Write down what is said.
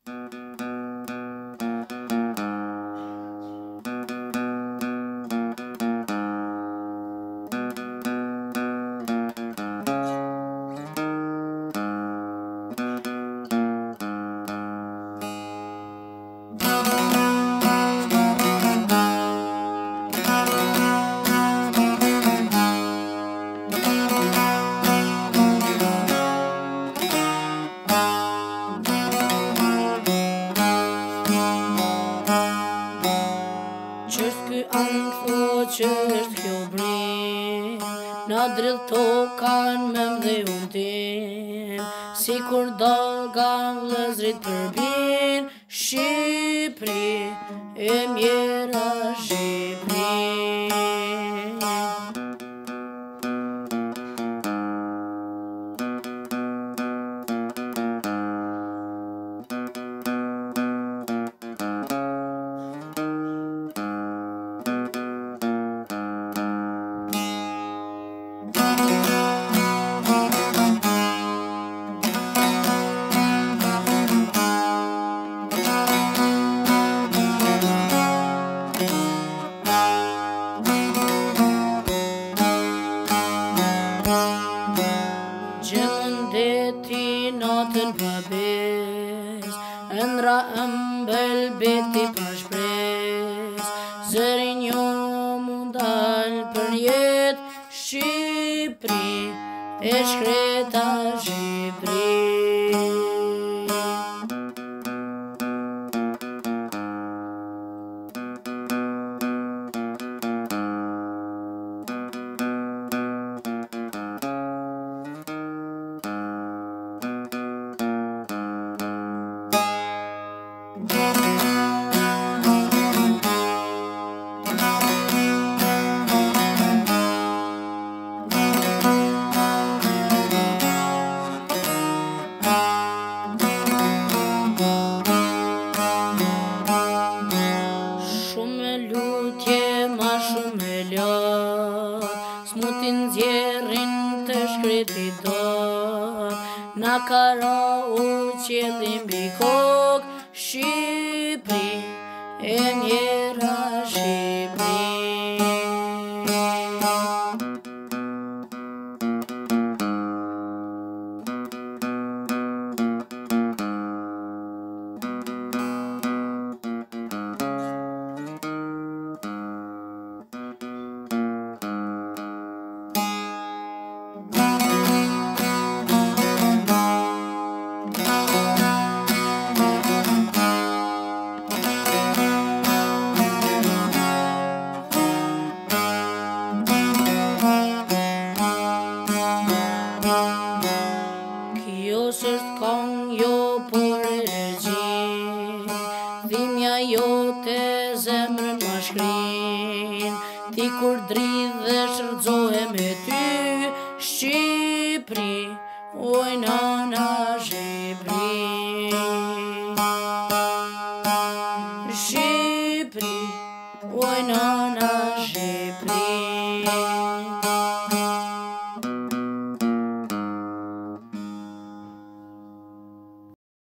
Qështë kjo brim, na drill tokan me mdhe tim, si kur dalga vlezrit përbin, Shqipri, e mjera Shqipri. Gjendeti natën pabes, ëndra ëmbël beti pa shpres, zërin jo mundal për jet, Shqipri, e shkreta Shqipri. Smutin zjerin të shkreti dot, na kara u qelim bikok, Shqipri, e mjera Shqipri. S'është kong jo por energji, dhimja jote zemrën ma shkrin, ti kur dridhesh rëzohe me ty, Shqipri, oj nana Shqipri. Shqipri, oj nana Shqipri.